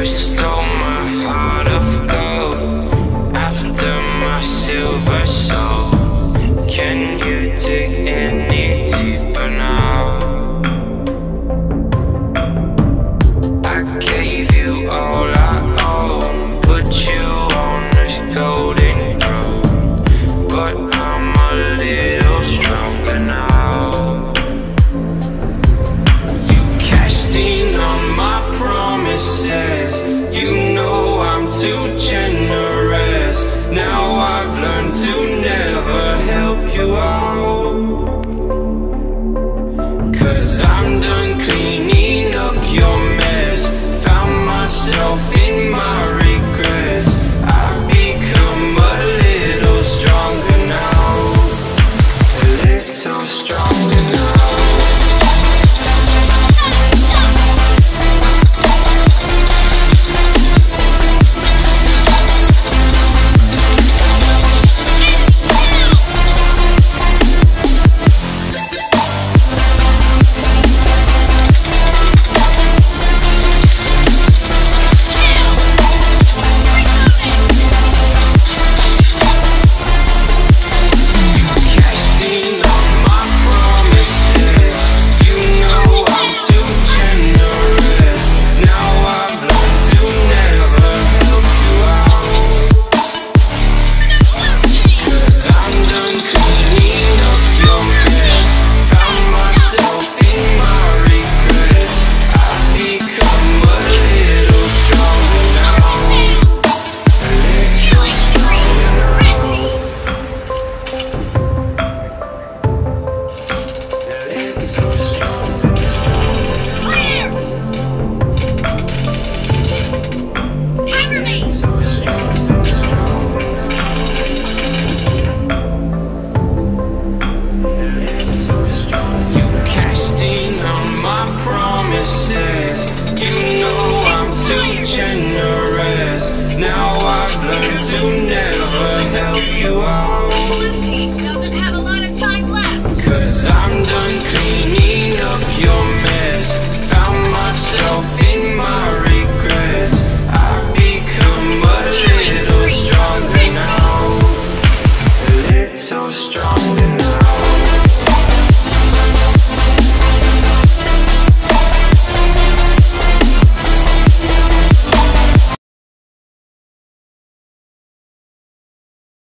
You stole my heart of gold after my silver soul. Can you dig any deeper now? I gave you all I own, put you on this golden throne, but I'm a little stronger now. You cashed in on my promises, you know I'm too generous. Now I've learned to never help you out, 'cause I'm done cleaning up your mess. Found myself in my regrets. I've become a little stronger now, a little stronger now. So strong.